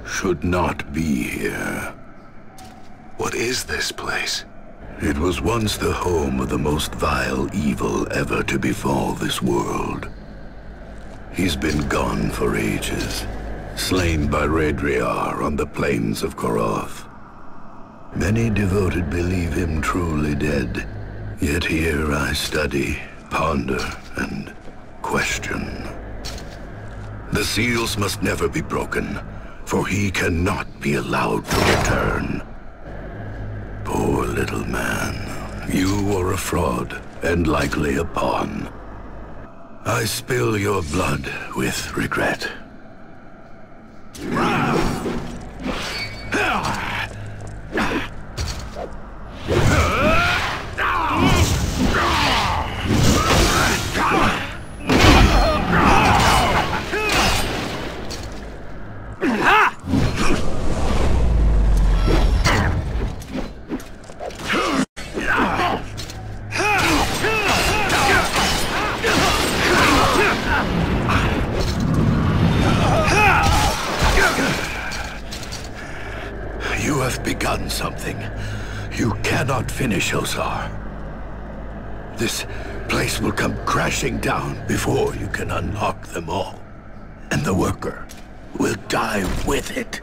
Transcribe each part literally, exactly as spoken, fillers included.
should not be here. What is this place? It was once the home of the most vile evil ever to befall this world. He's been gone for ages, slain by Redriar on the plains of Koroth. Many devoted believe him truly dead, yet here I study, ponder, and question. The seals must never be broken, for he cannot be allowed to return. Poor little man, you are a fraud, and likely a pawn. I spill your blood with regret. You have begun something. You cannot finish, Osar. This place will come crashing down before you can unlock them all. And the worker will die with it.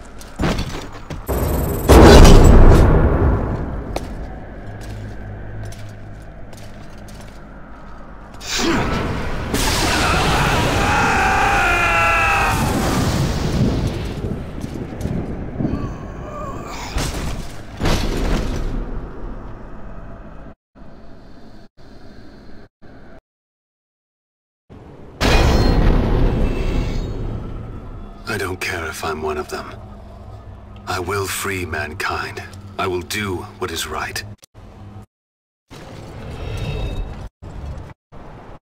I don't care if I'm one of them. I will free mankind. I will do what is right.